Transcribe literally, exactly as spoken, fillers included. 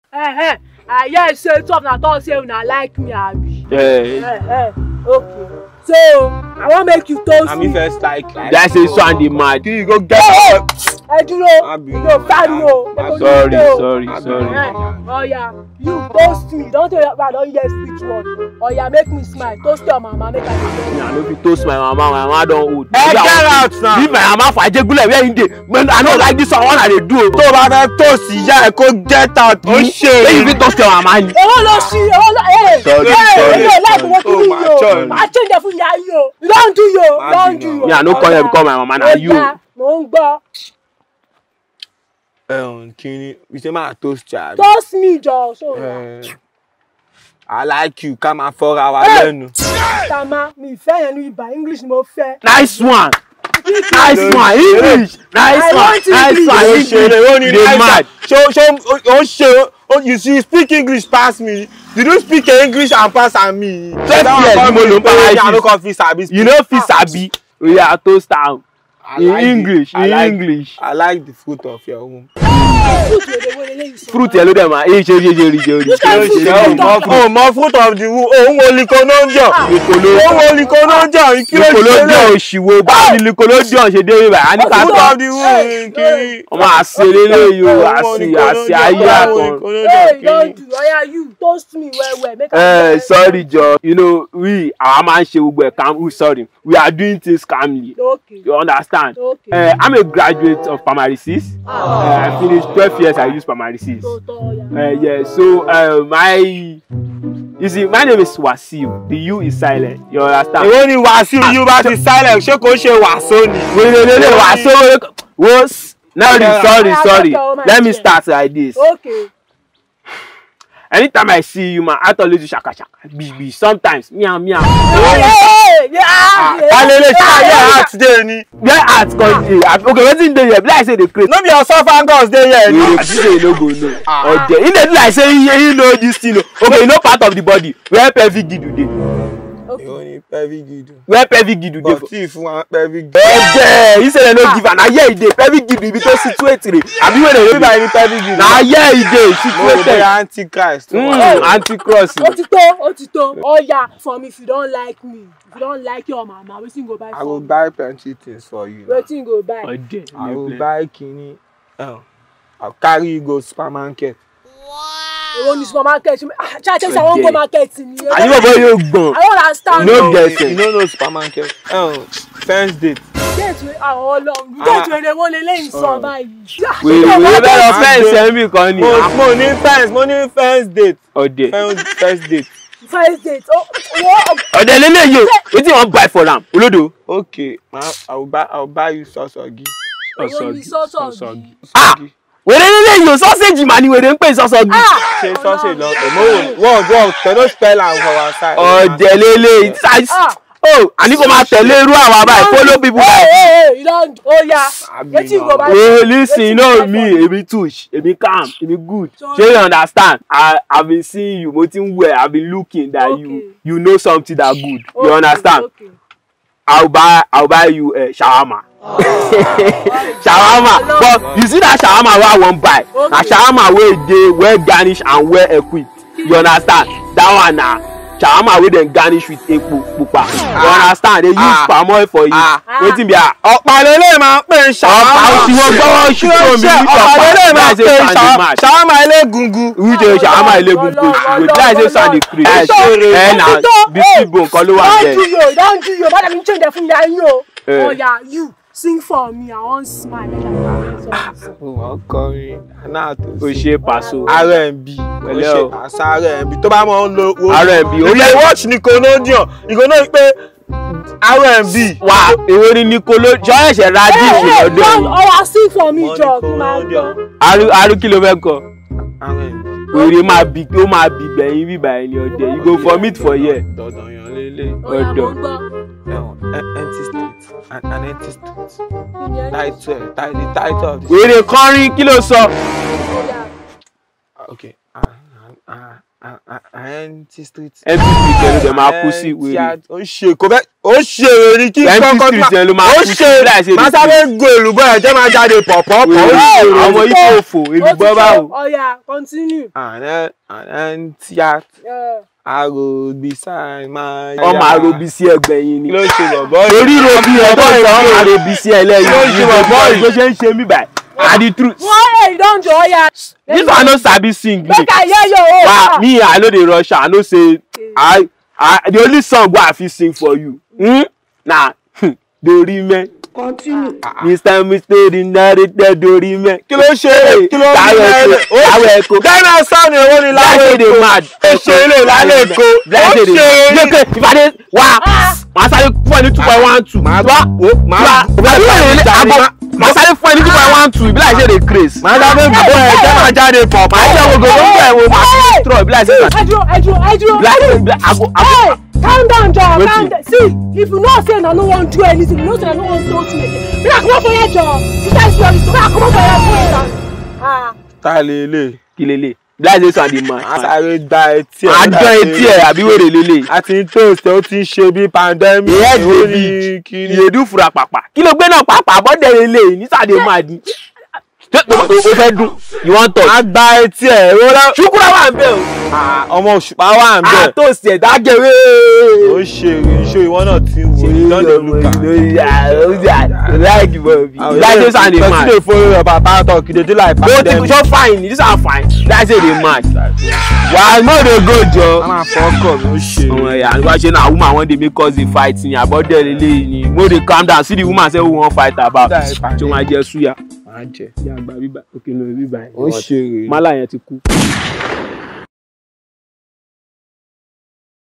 Eh eh. I hear say tough na talk say una like me abi. Eh. Eh eh. Okay. So I wan make you toast I'm me. first like. That say so and the mad. You go get. Ẹ dúró. Yo pariwo. Sorry, sorry, sorry. Oh yeah, you toast me. Don't tell your I don't hear speech word. Oh yeah, make me smile. Toast your mama, make I dey. I no fit toast my mama. My mama don old. Hey, get out now. Leave my mama for Ajegule where he dey. Man, I no like this one. What I dey do? Tó bá fẹ́ toast ìyá ẹ̀ kó get out. Ó ṣe. Say you fit toast your mama ni. Èwo ló ṣí? Èwo ló eh. Sorry, sorry. Eh, like what Oh, you my do. God. I change it for ya yo. You don't do yo. Don't do yo. Me I no call you because my mama na you. Mo ń gbọ́. Um, Kini, we say my toast child. Toast me jọ so. Uh, I like you. Come and for our Hey! lẹ́nu. Tama, mi fẹ́ yẹn ní ibà English mo fẹ́. Nice one. Nice one. English. Nice I one. want Nice English. one. Ó English. ṣe lè ó ní Dey mad. Show show ó ṣe ó you see speak English pass me. You don't speak English and pass am me. Twelve years mo lo Paralysis. I no paralysis. come fit sabi. You no fit sabi. Oya toast am. I In like the- English. I In like- English. I like the fruit of your womb. Fruit yẹn ló dẹ̀ ma. Ee ṣe ṣe ṣe rí ṣe rí. Which kind of fruit you Oh, dey talk more, oh, more fruit of the womb. Oh, wo Nickelodeon. Oh, wo Nickelodeon. Kí ló ṣe Nickelodeon lè? òṣìwò báwo ni Nickelodeon ṣe dé ibà á ní ká Fruit tọ́. of the womb. Kiri. Ọmọ àṣẹlẹ̀ lè yo àṣì àṣì ayé àtọ̀. Hey, don't do. Oya you toast me well well. Make I Eh, know. sorry Joe, you know we àwa máa ń ṣe gbogbo ẹ̀ calm. Sorry, we are doing things calmly. Okay. You understand? Okay. Uh, I'm a graduate of primary six. Uh, I finished twelve years. I used primary six. So to oya. Uh, yeah, so uh, my, you see, my name is Wasiu. The U is silent. You understand? Èwo ni Wasiu yóò bá ti silent ṣé kò ṣe wàsó ni? Wait, wait, wait, wait, Wasiu. Was sorry, sorry, sorry. Let me start like this. Okay. Anytime I see you, man, I always do shaka shaka, bibi. Sometimes, meow meow. Hey, yeah. Alele ṣe ayé heart dey ni. Where art country? Okay, wetin dey here? Be like say dey create. No be your esophagus dey here You ni. dey say you no go know. Okay, e dey do like say you know this thing. Okay, you know part of the body where pelvic gidu dey. Èwo ni pelvic gidu. Where pelvic gidu dey. But tí fún wa pelvic gidu. Okay, you say dem no give am. Na here e dey. Pelvic gidu ibi to situate re. Abi wey dey Bí báyìí ni pelvic gidu. na here e dey Mo situated. dey antichrist. Mm, anti-cross. Ó ti tó, ó ti tó. Oya, for me if you don't like me, if you don't like your mama, wetin you go buy I for will me? buy plenty things for you. Wetin you go buy? Okay. I will buy kini. Oh, I'll carry you go supermarket. Èwo ni supermarket? Ah, try tell me say I wan go market ni. Ani bobo yóò gbọ̀n. I don't understand. No No, get you it. no know supermarket. Oh, first date. Date wey àwọn Ọlọ́run. Date wey dey wọ́n lé lẹ́yìn sọ báyìí. Wèrè wèrè bẹ́ẹ̀ lọ fẹ́ǹsì ẹ̀mí kan ni. Mo mo ní first mo ní first date. Ọ̀dẹ̀. First first date. First date. Oh, what? Ọ̀dẹ̀ lélẹ̀ yìí o. Wetin you wan buy for am? Olódo. Okay, ma I will buy I will buy you sosogi. Èwo ni sọ́sọ̀ gi? Ah! Wèrè lélẹ̀ yìí o. Sausage mà ni wèrè ń pè sọ́sọ̀ gi. Ah! Ṣé sausage lọ? Mo wọ́n wọ́n tẹ̀lé spell am for our side. Ọ̀dẹ̀ lélẹ̀ yìí. Ah! Oh, àní kò máa tẹ̀lé irú àwa báyìí. Follow people Hey, like. hey, hey, you don oya. Wetin you go buy? Oh, listen, you Wetin know you buy me, for èmi touch, èmi calm, èmi good. Sorry. Shey you understand? I I've been seeing you, mo ti ń wẹ̀, I've been looking that Okay. you you know something that good. You Okay, understand? okay. I'll buy I'll buy you uh, shawarma. Shawarma. But you see that shawarma wey I wan buy? Na Okay. shawarma wey dey well garnished and well equipped. You understand? That one na shawarma wey dem garnish with epo pupa. You understand? They use Ah. palm oil for it. Ah. Wetin be am? Ọ̀pá lélẹ̀ máa ń pè ń ṣàwámà. Ọ̀pá tí wọ́n gbọ́wọ́ ṣú fún mi ní Ọ̀pá lélẹ̀ máa ń pè ń ṣàwámà. ṣàwámà elégungun. Wíjọ ṣàwámà eléegun kò sí wò tí láìsí sàdé kiri. Ẹ ṣe ẹ na bísíbò nǹkan ló wà Don't bẹ́ẹ̀. do yo, don't do yo. Bada mi change the fún ya yín o. Eh. Oya, you sing for me. I wan smile. Make I dance. Wọ́n kọrin náà tó O ṣe pàṣọ. R and B. O Pẹ̀lẹ́ ṣe o. àṣà R and B. Tó bá mọ̀ ń lo wo. R and B. O lè watch Nickelodeon. You go know pé R and B. Wà èwo ni Nicolo jọ ẹ̀ṣẹ̀ ra jíìsì Hey, lọ́dọ̀ don't yìí. oya sing for me, Wọ́n Jọ. Nickelodeon. Aru aru kí ló fẹ́ kọ? R and B. Wèrè máa bì ó máa bì gbẹ̀yìn bíbá ẹni ọ̀dẹ̀. You go vomit for here. Dandan yan lélẹ̀. Oya, mo Ọ̀dọ̀. gbọ́. Ẹ̀wọ̀n empty street an an empty street. Title title the title of the. Wèrè kọrin kí ló sọ? Oya. Okay. An empty street. Empty street ẹnu dẹ̀ máa kú sí wèrè. Ó ṣe kò bẹ́ẹ̀ ó ṣe èrè ní kí kọ́kọ́ tó máa ó ṣe máa sáré go èlùbọ́ ẹ̀ jẹ́ máa jáde pọ̀pọ̀ pọ̀ ó ṣe ọmọ ifo òfò èlùbọ́ báwo. ọ̀yà continue. àná àná tí a arobisa máa yá ọmọ arobisi ẹgbẹ́ yín ni. kí ló ṣe bọ̀bọ́ yìí. orí robi ẹ̀bọ́ ìsọ̀ ọmọ arobisi ẹlẹ́yìn. kí ló ṣe bọ̀bọ́ yìí. bó ṣe ń ṣe mí báyìí. na the truth. wọ́n ẹ̀ don jọ ọ̀yà. this one no sabi sing. make I hear your own. wa me I no dey rush I know say I I the only song wey I fit sing for you hmm? na Dorime. Continue. Mister Mister Dinarite Dorime. kí ló ṣe kí ló ń bẹ̀rẹ̀ láwọ̀ ẹ̀kọ́. Ghana sound èwo ni láwọ̀ ẹ̀kọ́. mad. ó ṣe ilé lálẹ́ èkó. ó ṣe yókè ìfàdé wá màá sáré fún ẹ ní two point one two. màá bá màá bá màá sáré fún ẹ ní two point one two ìbílẹ̀ ṣe dey craze. màá sáré fún ẹ jẹ́ máa jáde pọ̀. màá jẹ́ gbogbo ló ń bẹ̀ wo màá fi trọ̀ ìbílẹ̀ ṣe. ẹ dúró ẹ dúró ẹ dúró. Hey, calm down John calm down see if you know say na no wan do anything you know say na no wan talk to me again make I comot for here John you guys see all this make I comot for here for here ah. ta lele kí lele ìbílẹ̀ ṣe sàn di mọ́. a sáré gba etí ẹ̀. a dán etí ẹ̀ àbí wèrè lele. a ti ń toast ó ti ń ṣe bí pandemic. ìyẹn ìdè bíi ìyèdú fura pàpà kí ló gbé náà pàpà bọ́dẹ̀ lele nísàdé máa di. o fẹ́ dún you wan talk. a gba etí ẹ̀ rọ́lá. ṣùkúrà wà ń bẹ̀ o. ọmọ òṣùpá wà ń bẹ̀. a tó ṣe dágẹ̀wé. ó ṣe iṣẹ́ ìwọ náà ti ń wo ìdánlẹ̀ lùkà. láìkì bọ̀ bí. láìsí sàn dey mad. pẹ̀sì lè fọwọ́ rẹ̀ bàbá tọ̀ kìdè dé láì bó ti so fine this are fine láìsí dey mad. wà á mọ̀ dey go jọ. a máa fọ ọkọ mi ó ṣe. ọmọ ẹ̀yà ni wàá ṣe náà woman wan dey make us dey fight ni àbọ̀dẹ̀ lélẹ́yìn ni mo dey calm down see the woman say who wan fight about. tí wọ́n á jẹ suya. máa jẹ. ìyá àgbà bíbá òkè lórí bíbá yẹn. ó ṣe rè. málà yẹn ti kú.